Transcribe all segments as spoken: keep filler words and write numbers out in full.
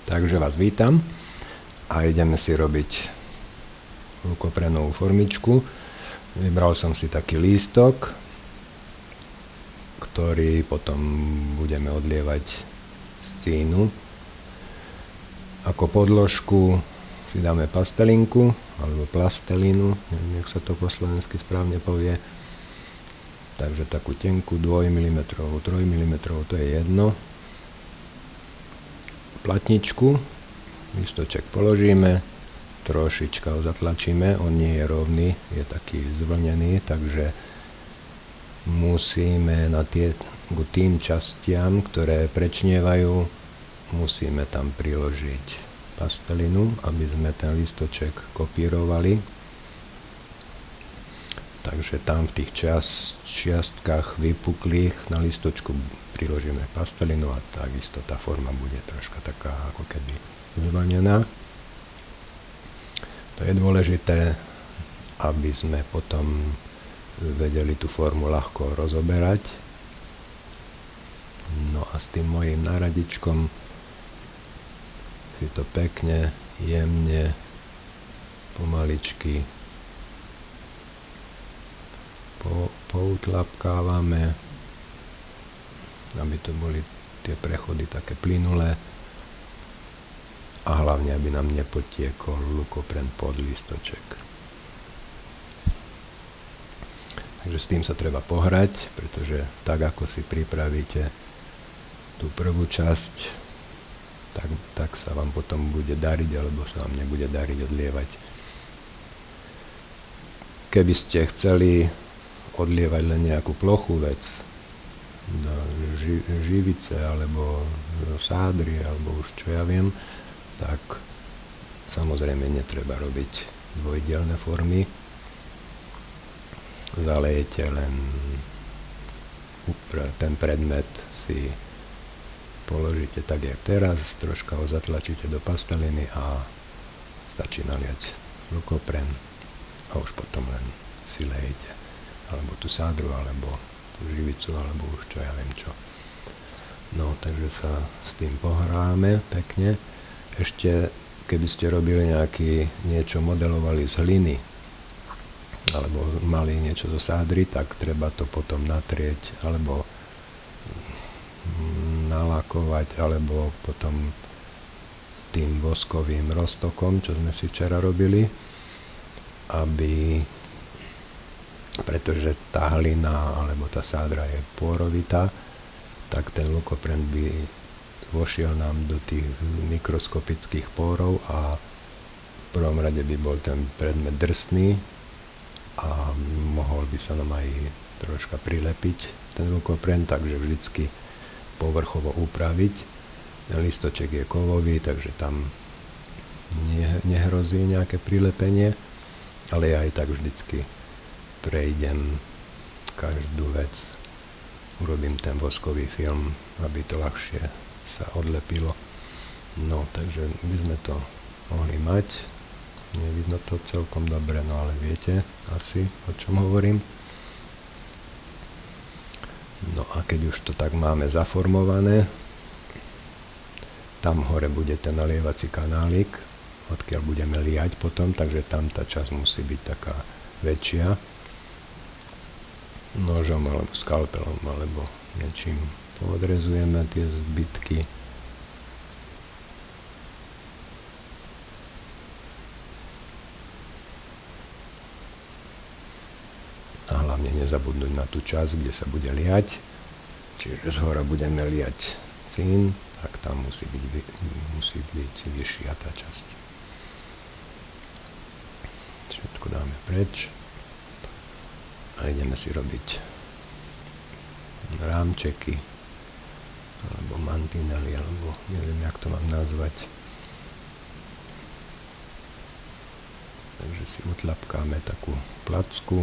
Takže vás vítam a ideme si robiť lukoprenovú formičku. Vybral som si taký lístok, ktorý potom budeme odlievať z cínu. Ako podložku si dáme pastelinku alebo plastelínu, neviem, jak sa to po slovensky správne povie. Takže takú tenkú dvoj milimetrov, tri milimetre, to je jedno. Platničku, listoček položíme, trošička ho zatlačíme, on nie je rovný, je taký zvlnený, takže musíme na tie, k tým častiam, ktoré prečnievajú, musíme tam priložiť pastelinu, aby sme ten listoček kopírovali. Takže tam v tých čiast, čiastkách vypuklých na listočku priložíme pastelinu a takisto tá forma bude troška taká ako keby zvlnená. To je dôležité, aby sme potom vedeli tú formu ľahko rozoberať. No a s tým mojím náradičkom si to pekne, jemne, pomaličky po, poutlapkávame, aby to boli tie prechody také plynulé a hlavne, aby nám nepotiekol lukopren pod listoček. Takže s tým sa treba pohrať, pretože tak ako si pripravíte tú prvú časť, tak, tak sa vám potom bude dariť, alebo sa vám nebude dariť odlievať. Keby ste chceli odlievať len nejakú plochú vec, do ži, živice alebo do sádry alebo už čo ja viem, tak samozrejme netreba robiť dvojdielne formy. Zalejete len ten predmet, si položíte tak jak teraz, troška ho zatlačíte do pasteliny a stačí naliať lukopren a už potom len si lejete alebo tú sádru alebo živicu, alebo už čo ja viem čo. No, takže sa s tým pohráme pekne. Ešte, keby ste robili nejaký, niečo modelovali z hliny, alebo mali niečo zo sádry, tak treba to potom natrieť, alebo nalakovať, alebo potom tým voskovým roztokom, čo sme si včera robili, aby pretože tá hlina alebo tá sádra je pôrovitá, tak ten lukopren by vošiel nám do tých mikroskopických pórov a v prvom rade by bol ten predmet drsný a mohol by sa nám aj troška prilepiť ten lukopren, takže vždycky povrchovo upraviť. Ten listoček je kovový, takže tam nehrozí nejaké prilepenie, ale ja aj tak vždycky prejdem každú vec, urobím ten voskový film, aby to ľahšie sa odlepilo. No, takže by sme to mohli mať. Nevidno to celkom dobre, no ale viete asi, o čom hovorím. No a keď už to tak máme zaformované, tam hore bude ten nalievací kanálik, odkiaľ budeme liať potom, takže tam tá časť musí byť taká väčšia. Nožom alebo skalpelom alebo niečím poodrezujeme tie zbytky. A hlavne nezabudnúť na tú časť, kde sa bude liať. Čiže zhora budeme liať cín, tak tam musí byť, musí byť vyššia tá časť. Všetko dáme preč. A ideme si robiť rámčeky alebo mantinely, alebo neviem, jak to mám nazvať. Takže si utlapkáme takú placku,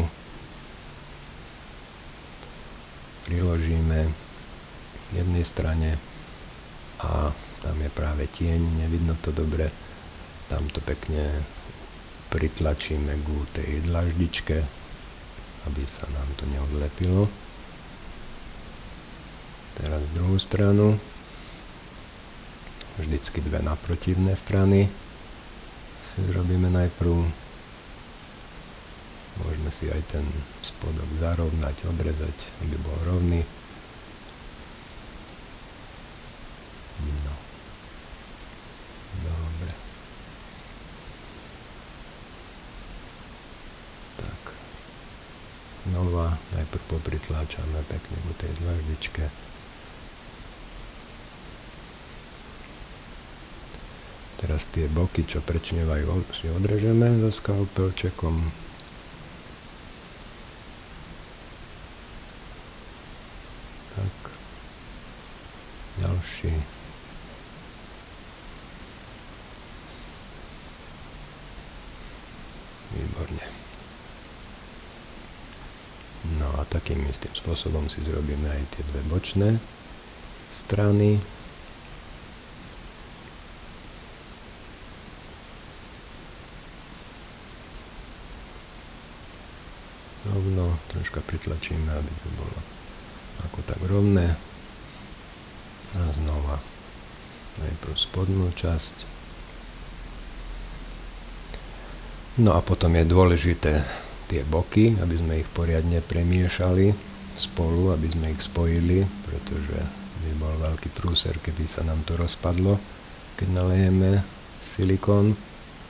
priložíme v jednej strane a tam je práve tieň, nevidno to dobre, tam to pekne pritlačíme k tej dlaždičke, aby sa nám to neodlepilo. Teraz druhú stranu vždycky dve naprotivné strany si zrobíme najprv. Môžeme si aj ten spodok zarovnať, odrezať, aby bol rovný. No. Dobre. Tak. Znova najprv popritláčame pekne ku tej dlaždičke. Teraz tie boky, čo prečnevajú, si odrežeme so skalpelčekom. Tak. Ďalší. Výborne. No a takým istým spôsobom si zrobíme aj tie dve bočné strany. Rovno, troška pritlačíme, aby to bolo ako tak rovné. A znova najprv spodnú časť. No a potom je dôležité tie boky, aby sme ich poriadne premiešali spolu, aby sme ich spojili, pretože by bol veľký prúser, keby sa nám to rozpadlo, keď nalejeme silikón,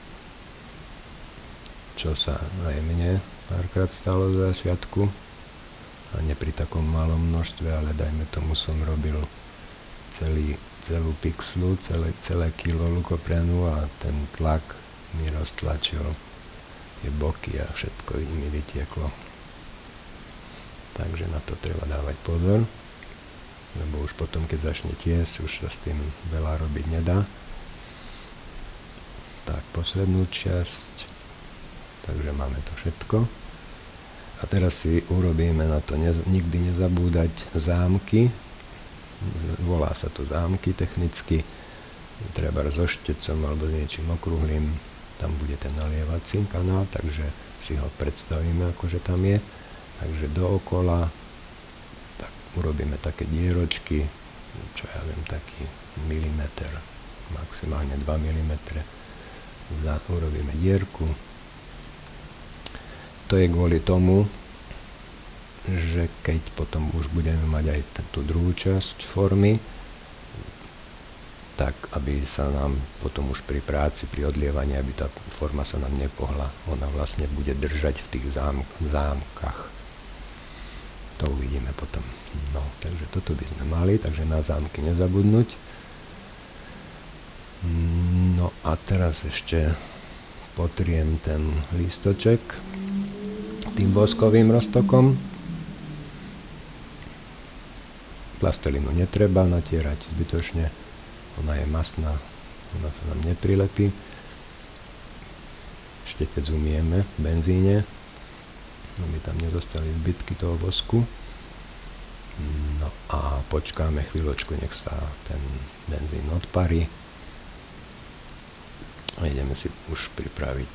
čo sa aj mne párkrát stalo za sviatku, a nie pri takom malom množstve, ale dajme tomu som robil celý, celú pixlu, celé, celé kilo lukoprenu a ten tlak mi roztlačil tie boky a všetko mi vytieklo. Takže na to treba dávať pozor, lebo už potom, keď začne tiesť, už sa s tým veľa robiť nedá. Tak, poslednú časť. Takže máme to všetko. A teraz si urobíme na to nez, nikdy nezabúdať zámky. Volá sa to zámky technicky. Treba so štecom alebo s niečím okrúhlym. Tam bude ten nalievací kanál, takže si ho predstavíme, akože tam je. Takže dookola tak urobíme také dieročky, čo ja viem, taký milimeter, maximálne dva milimetre. Urobíme dierku. To je kvôli tomu, že keď potom už budeme mať aj tú druhú časť formy, tak aby sa nám potom už pri práci, pri odlievaní, aby tá forma sa nám nepohla. Ona vlastne bude držať v tých zám, zámkach. To uvidíme potom. No, takže toto by sme mali, takže na zámky nezabudnúť. No a teraz ešte potriem ten lístoček tým voskovým roztokom. Plastelínu netreba natierať zbytočne, ona je masná, ona sa nám neprilepí. Štetec umieme v benzíne, aby tam nezostali zbytky toho vosku. No a počkáme chvíľočku, nech sa ten benzín odparí. A ideme si už pripraviť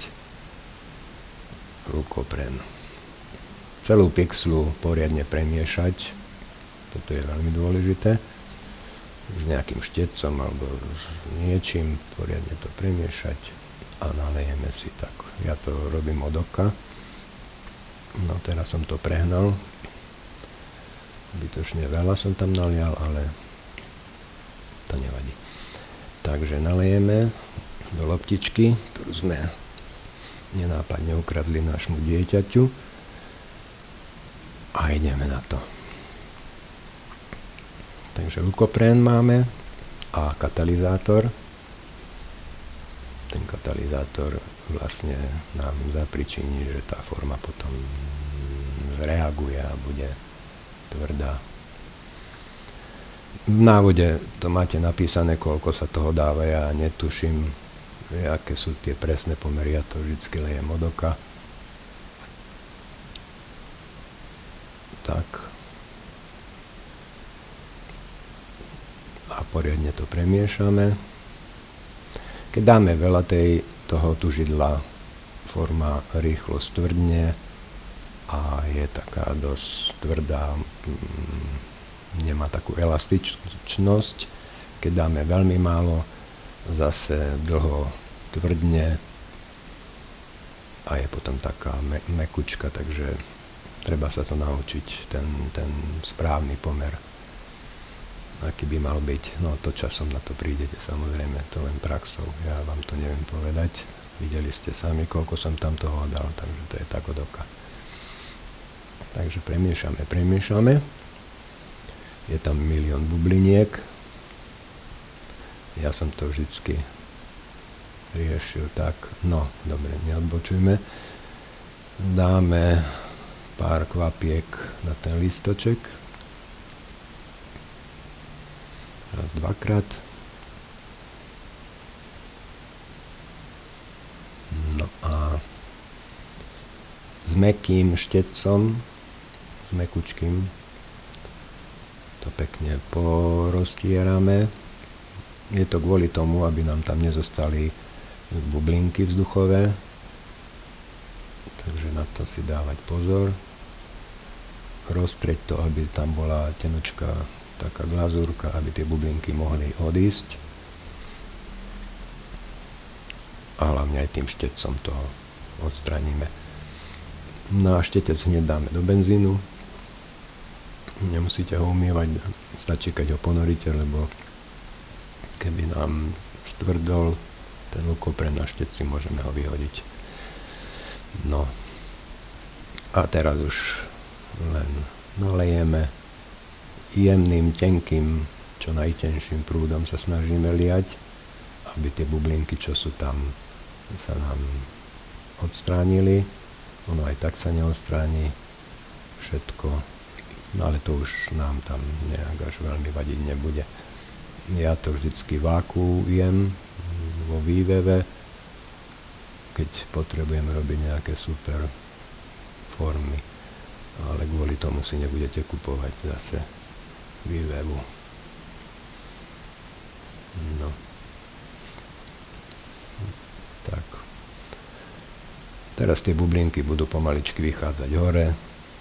rukopren. Celú pixlu poriadne premiešať, toto je veľmi dôležité, s nejakým štecom alebo s niečím poriadne to premiešať a nalejeme si tak. Ja to robím od oka, no teraz som to prehnal, zbytočne veľa som tam nalial, ale to nevadí. Takže nalejeme do loptičky, ktorú sme nenápadne ukradli nášmu dieťaťu, a ideme na to. Takže lukopren máme a katalizátor. Ten katalizátor vlastne nám zapričiní, že tá forma potom reaguje a bude tvrdá. V návode to máte napísané, koľko sa toho dáva, ja netuším, aké sú tie presné pomery, ja to vždycky lejem od oka. Tak. A poriadne to premiešame. Keď dáme veľa tej, toho tužidla, forma rýchlo stvrdne a je taká dosť tvrdá, nemá takú elastičnosť. Keď dáme veľmi málo, zase dlho tvrdne a je potom taká me mekučka, takže treba sa to naučiť, ten, ten správny pomer, aký by mal byť. No to časom na to prídete, samozrejme, to len praxou, ja vám to neviem povedať. Videli ste sami, koľko som tam toho dal, takže to je tak od oka. Takže premiešame, premiešame. Je tam milión bubliniek. Ja som to vždycky riešil tak, no, dobre, neodbočujme. Dáme pár kvapiek na ten lístoček. Raz, dvakrát. No a s mäkkým štecom, s mäkučkým, to pekne poroztierame. Je to kvôli tomu, aby nám tam nezostali bublinky vzduchové, takže na to si dávať pozor. Roztrieť to, aby tam bola tenučká taká glazúrka, aby tie bublinky mohli odísť. A hlavne aj tým štecom toho odstraníme. No a štetec hneď dáme do benzínu. Nemusíte ho umývať, stačí keď ho ponoríte, lebo keby nám stvrdol ten lukopren na šteci, môžeme ho vyhodiť. No a teraz už len nalejeme jemným, tenkým, čo najtenším prúdom sa snažíme liať, aby tie bublinky, čo sú tam, sa nám odstránili. Ono aj tak sa neodstráni všetko, no ale to už nám tam nejak až veľmi vadiť nebude. Ja to vždycky vákuujem vo výveve, keď potrebujem robiť nejaké super formy, ale kvôli tomu si nebudete kupovať zase vývevu. No. Tak. Teraz tie bublinky budú pomaličky vychádzať hore.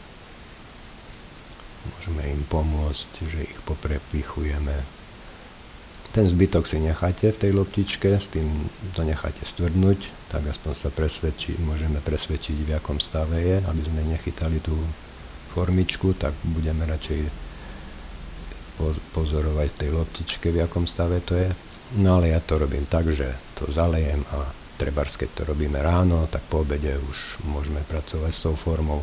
Môžeme im pomôcť, že ich poprepichujeme. Ten zbytok si necháte v tej loptičke, s tým to necháte stvrdnúť, tak aspoň sa presvedčí, môžeme presvedčiť, v akom stave je, aby sme nechytali tú formičku, tak budeme radšej pozorovať v tej loptičke, v akom stave to je. No ale ja to robím tak, že to zalejem a trebárs, keď to robíme ráno, tak po obede už môžeme pracovať s tou formou.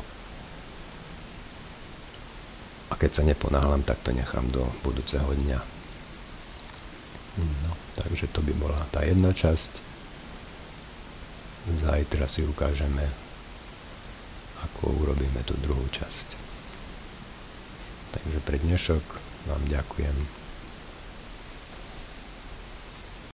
A keď sa neponáhľam, tak to nechám do budúceho dňa. No, takže to by bola tá jedna časť. Zajtra si ukážeme, ako urobíme tú druhú časť. Takže pre dnešok vám ďakujem.